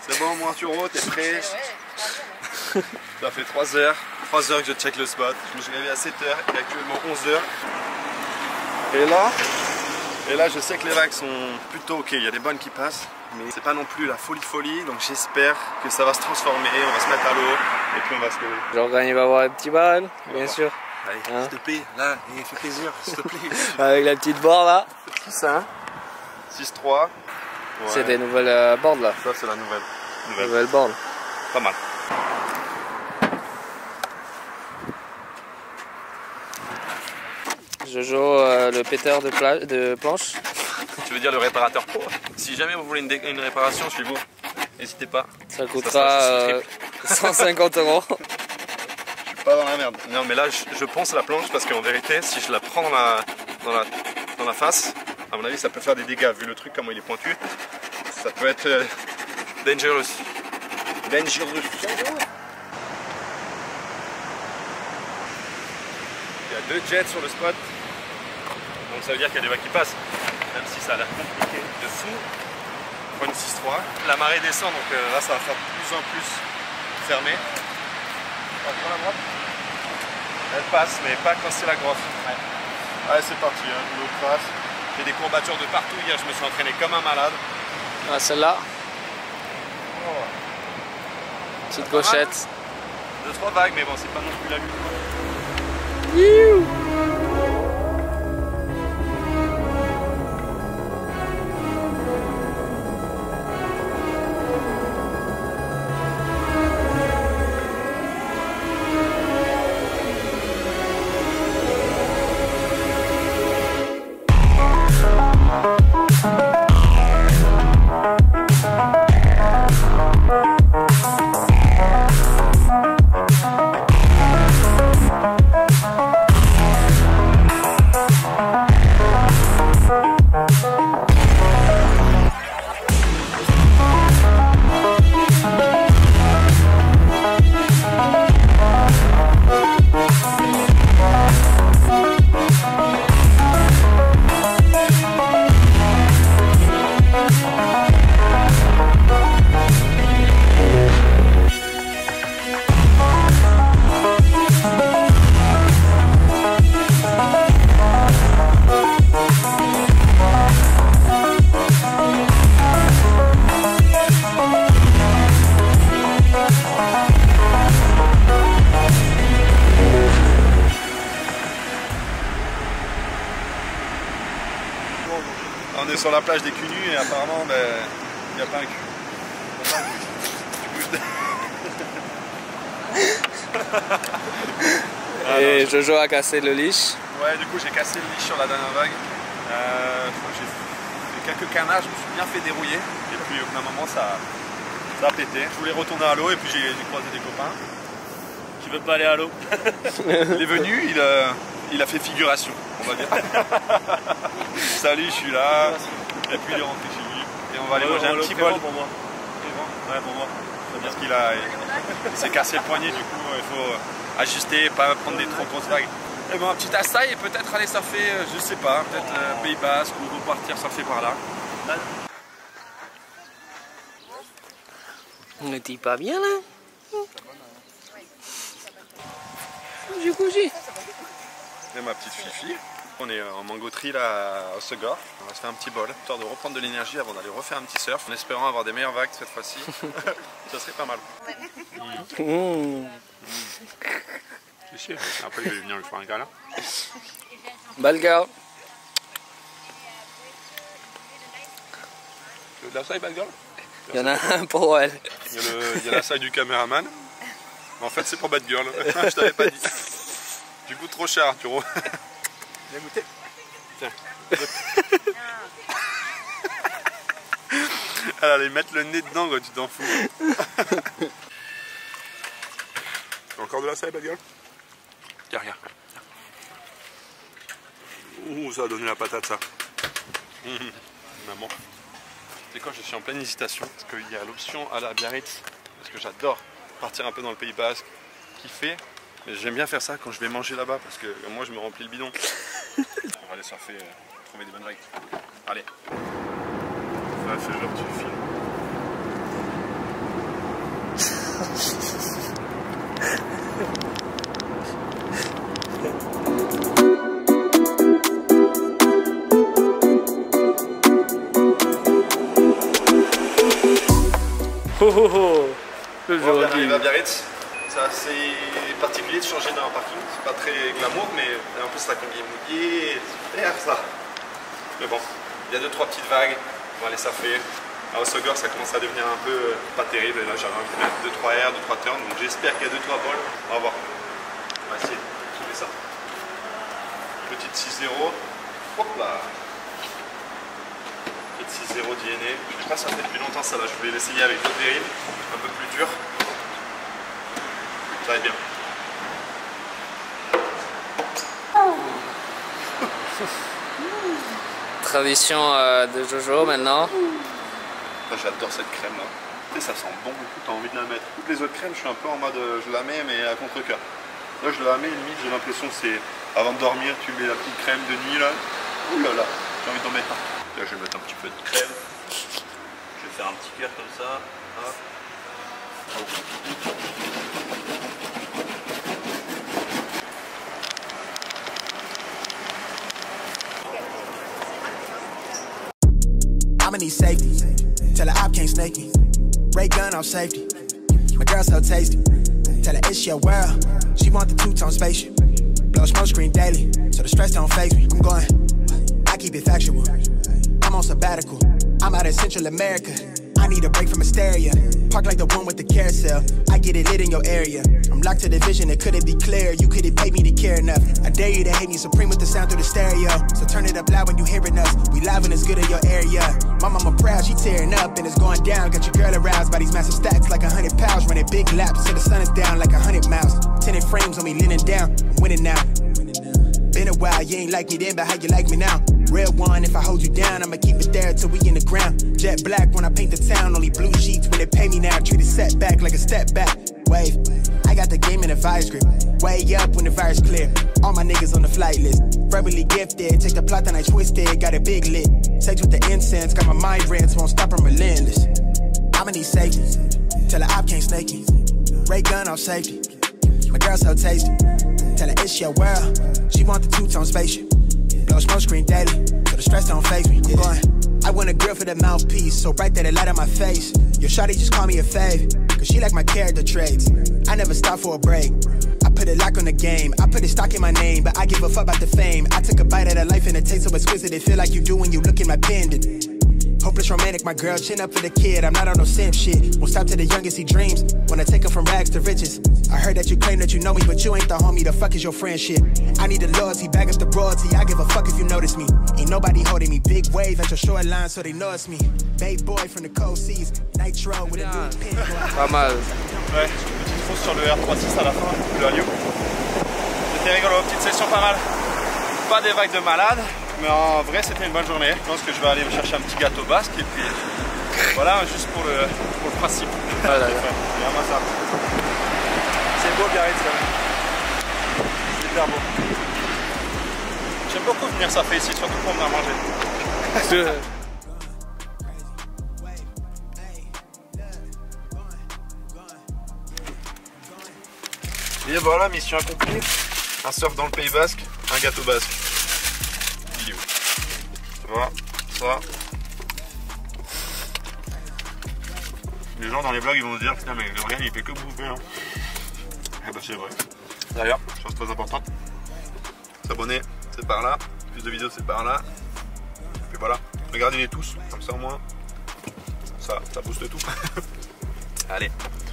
C'est bon, mon Arturo, t'es prêt? Ça fait 3 heures que je check le spot. Je me suis réveillé à 7 heures, il est actuellement 11 heures. Et là, je sais que les vagues sont plutôt ok. Il y a des bonnes qui passent, mais c'est pas non plus la folie. Donc j'espère que ça va se transformer. On va se mettre à l'eau et puis on va se lever. Jordan, il va avoir un petit barrel, bien sûr. Allez, hein? S'il te plaît, là, fais plaisir, s'il te plaît. Avec la petite board là. C'est ça. 6-3. Ouais. C'est des nouvelles boards là. Ça, c'est la nouvelle. Nouvelle board. Pas mal. Jojo, le péteur de planche. Tu veux dire le réparateur pro? Si jamais vous voulez une réparation chez vous, n'hésitez pas. Ça coûtera 150 €. Je suis pas dans la merde. Non mais là je pense à la planche parce qu'en vérité si je la prends dans la face, à mon avis ça peut faire des dégâts vu le truc comment il est pointu. Ça peut être dangerous. Dangerous. Il y a 2 jets sur le spot. Donc ça veut dire qu'il y a des vagues qui passent. Même si ça a l'air compliqué dessous. On prend une 6-3. La marée descend donc là ça va faire de plus en plus fermé. On prend la droite. Elle passe mais pas quand c'est la grosse. Ouais. Allez c'est parti, hein. L'eau passe. J'ai des courbatures de partout. Hier je me suis entraîné comme un malade. Ah celle-là. Oh. Petite gauchette. 2-3 vagues mais bon c'est pas non plus la lutte. On est sur la plage des culs nus et apparemment il n'y a pas un cul. Et Jojo a cassé le leash. Ouais, du coup j'ai cassé le leash sur la dernière vague. J'ai fait quelques canards, je me suis bien fait dérouiller. Et puis au bout d'un moment ça a pété. Je voulais retourner à l'eau et puis j'ai croisé des copains. Qui veulent pas aller à l'eau. Il est venu, il a fait figuration, on va dire. Salut, je suis là. Et puis il est rentré chez lui. Et on va aller manger un petit bol. Pour moi. Ouais, pour moi. Parce qu'il s'est cassé le poignet, du coup il faut ajuster, pas prendre des trop grosses vagues. Et bon, un petit assail et peut-être aller surfer, je sais pas, peut-être Pays Basque ou repartir surfer par là. On n'était pas bien là. Du coup, Et ma petite Fifi. On est en mangoterie là à Segor. On va se faire un petit bol, histoire de reprendre de l'énergie avant d'aller refaire un petit surf, en espérant avoir des meilleures vagues cette fois-ci. Ça serait pas mal. C'est chier. Après je vais venir lui faire un câlin. Belle girl. Tu veux de la saille, bad girl? Il y en a un pour elle. Il y a la saille du caméraman. Mais en fait c'est pour bad girl. Je t'avais pas dit. Du coup trop cher Arturo. Viens goûter. Tiens. Elle allait mettre le nez dedans quand tu t'en fous. Encore de la saille, bad girl? Tiens, regarde. Ouh, ça a donné la patate ça. Maman. C'est quoi, je suis en pleine hésitation parce qu'il y a l'option à la Biarritz. Parce que j'adore partir un peu dans le Pays Basque, kiffer. Mais j'aime bien faire ça quand je vais manger là-bas parce que moi je me remplis le bidon. On va aller surfer, trouver des bonnes vagues. Allez. Ça c'est genre tu filmes. Oh oh oh. On vient d'arriver à Biarritz. C'est assez particulier de changer dans un parking. C'est pas très glamour, mais en plus la combi est mouillée. C'est super ça. Mais bon, il y a 2-3 petites vagues. On va les surfer. À Hossegor, ça commence à devenir un peu pas terrible. Et là, j'avais envie de mettre 2-3 airs, 2-3 turns. Donc j'espère qu'il y a 2-3 balles. On va voir. On va essayer de trouver ça. Petite 6-0. Hop là. Petite 6-0 DNA. Je n'ai pas ça fait depuis longtemps ça là. Je voulais l'essayer avec d'autres dérives. Un peu plus dur. Ça va être bien. Tradition de Jojo maintenant. J'adore cette crème là. Tu sais, ça sent bon beaucoup, t'as envie de la mettre. Toutes les autres crèmes, je suis un peu en mode je la mets mais à contre-cœur. Là je la mets limite, j'ai l'impression que c'est avant de dormir, tu mets la petite crème de nuit là. Ouh là là, j'ai envie d'en mettre un. Là je vais mettre un petit peu de crème. Je vais faire un petit cœur comme ça. Hop. I'ma need safety. Tell her I can't snake me. Ray gun off safety. My girl so tasty. Tell her it's your world. She want the two-tone spaceship. Blow smoke screen daily, so the stress don't faze me. I'm going. I keep it factual. I'm on sabbatical. I'm out in Central America. I need a break from hysteria. Park like the one with the carousel. I get it lit in your area. I'm locked to the vision, it couldn't be clear. You couldn't pay me to care enough. I dare you to hate me supreme with the sound through the stereo. So turn it up loud when you hearing us. We live and it's good in your area. My mama proud, she tearing up and it's going down. Got your girl aroused by these massive stacks like 100 pounds. Running big laps till the sun is down like 100 miles. Tinted frames on me leaning down. I'm winning now. Been a while, you ain't like me then, but how you like me now? Real one, if I hold you down, I'ma keep it there till we in the ground. Jet black when I paint the town, only blue sheets when they pay me now. Treat a setback like a step back. Wave, I got the game in a vice grip. Way up when the virus clear. All my niggas on the flight list. Verbally gifted, take the plot and I twist it. Got it big lit. Sex with the incense, got my mind rents, won't stop, I'm relentless. I'ma need safety. Tell her I can't snake me. Ray gun off safety. My girl so tasty. Tell her it's your world. She want the two-tone spaceship. Blow smoke screen daily, so the stress don't faze me. I'm going. I want a grill for the mouthpiece, so bright that it light on my face. Your shawty just call me a fave, cause she like my character traits. I never stop for a break. I put a lock on the game, I put a stock in my name, but I give a fuck about the fame. I took a bite of the life and it tastes so exquisite, it feel like you do when you look in my pendant. Hopeless romantic, my girl, chin up for the kid. I'm not on no simp shit. Won't stop till the youngest he dreams. Wanna take him from rags to riches. I heard that you claim that you know me, but you ain't the homie. The fuck is your friendship? I need the loyalty, back up the royalty. I give a fuck if you notice me. Ain't nobody holding me. Big wave at your shoreline, so they know it's me. Babe boy from the cold seas. Nitro with a new pin. Pas mal. Ouais, petite fausse sur le R36 à la fin, le Alio. C'était rigolo, petite session pas mal. Pas des vagues de malade, mais en vrai c'était une bonne journée. Je pense que je vais aller me chercher un petit gâteau basque et puis voilà, juste pour le principe. Voilà. Regarde-moi ça. C'est beau Biarritz quand même. C'est hyper beau. J'aime beaucoup venir surfer ici, surtout pour venir manger. Et voilà, mission accomplie. Un surf dans le Pays Basque, un gâteau basque. Il est où? Tu vois, ça. Les gens dans les vlogs ils vont se dire putain mais Gabriel il fait que bouffer hein. Eh bah c'est vrai. D'ailleurs, chose très importante, s'abonner c'est par là, plus de vidéos c'est par là. Et puis voilà, regardez-les tous, comme ça au moins ça booste tout. Allez.